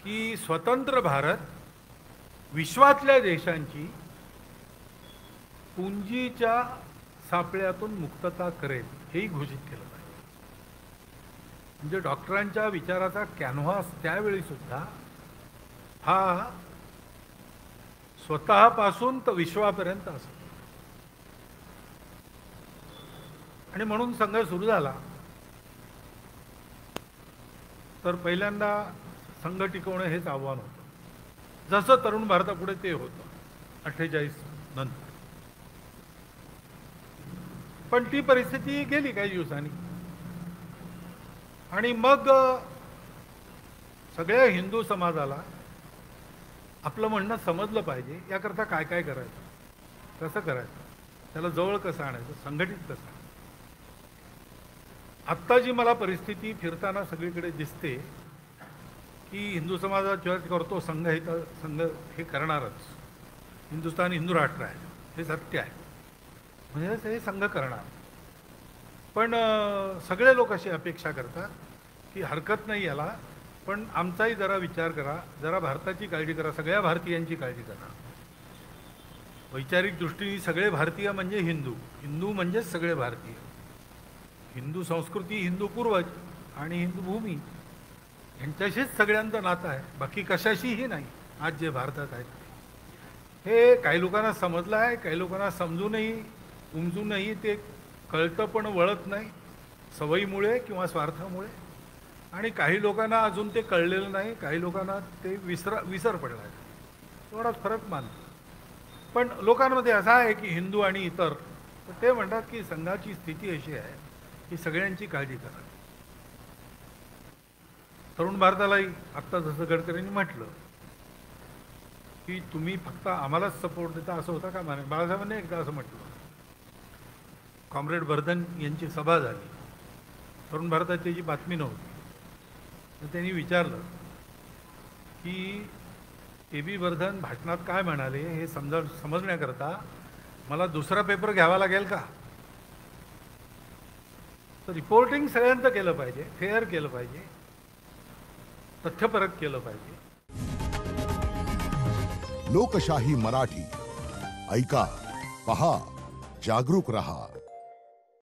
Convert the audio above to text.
की स्वतंत्र भारत विश्वातल्या देशांची पुंजीच्या सापळ्यातून मुक्तता करेल हेही घोषित केलं पाहिजे. म्हणजे डॉक्टरांच्या विचाराचा कॅनव्हास त्यावेळी सुद्धा हा स्वतःपासून तर विश्वापर्यंत असतो. आणि म्हणून संघ सुरू झाला तर पहिल्यांदा संघ टिकवणं हेच आव्हान होतं. जसं तरुण भारतापुढे ते होतं 48 नंतर. पण ती परिस्थिती गेली काही दिवसांनी आणि मग सगळ्या हिंदू समाजाला आपलं म्हणणं समजलं पाहिजे. याकरता काय काय करायचं, कसं करायचं, त्याला जवळ कसं आणायचं, संघटित कसं. आत्ता जी मला परिस्थिती फिरताना सगळीकडे दिसते की हिंदू समाजात जेव्हा करतो संघ हे करणारच. हिंदुस्थान हिंदू राष्ट्र आहे हे सत्य आहे, म्हणजे हे संघ करणार. पण सगळे लोक अशी अपेक्षा करतात की हरकत नाही याला, पण आमचाही जरा विचार करा, जरा भारताची काळजी करा, सगळ्या भारतीयांची काळजी करा. वैचारिक दृष्टीने सगळे भारतीय म्हणजे हिंदू, हिंदू म्हणजेच सगळे भारतीय. हिंदू संस्कृती, हिंदू पूर्वज आणि हिंदू भूमी यांच्याशीच सगळ्यांचं नातं आहे, बाकी कशाशीही नाही. आज जे भारतात आहेत हे काही लोकांना समजलं आहे, काही लोकांना उमजूनही ते कळतं पण वळत नाही, सवयीमुळे किंवा स्वार्थामुळे. आणि काही लोकांना अजून ते कळलेलं नाही, काही लोकांना ते विसर पडला आहे. थोडाच फरक मानतो. पण लोकांमध्ये असा आहे की हिंदू आणि इतर, तर ते म्हणतात की संघाची स्थिती अशी आहे की सगळ्यांची काळजी करा. तरुण भारतालाही आत्ता जसं गडकरींनी म्हटलं की तुम्ही फक्त आम्हालाच सपोर्ट देता असं होता का माने. बाळासाहेबांनी एकदा असं म्हटलं, कॉम्रेड वर्धन यांची सभा झाली, तरुण भारताची जी बातमी नव्हती, तर त्यांनी विचारलं की AB वर्धन भाषणात काय म्हणाले हे समजण्याकरता मला दुसरा पेपर घ्यावा लागेल का. तर रिपोर्टिंग सगळ्यांचं केलं पाहिजे, फेअर केलं पाहिजे, तथ्यपरक केलं पाहिजे. लोकशाही मराठी ऐका, पहा, जागरूक रहा.